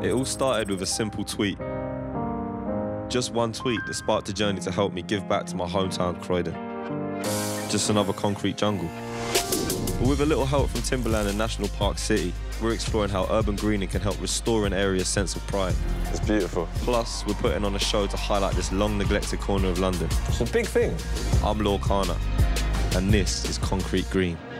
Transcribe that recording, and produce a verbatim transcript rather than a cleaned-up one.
It all started with a simple tweet. Just one tweet that sparked a journey to help me give back to my hometown, Croydon. Just another concrete jungle. But with a little help from Timberland and National Park City, we're exploring how urban greening can help restore an area's sense of pride. It's beautiful. Plus, we're putting on a show to highlight this long-neglected corner of London. It's a big thing. I'm Loyle Carner, and this is Concrete Green.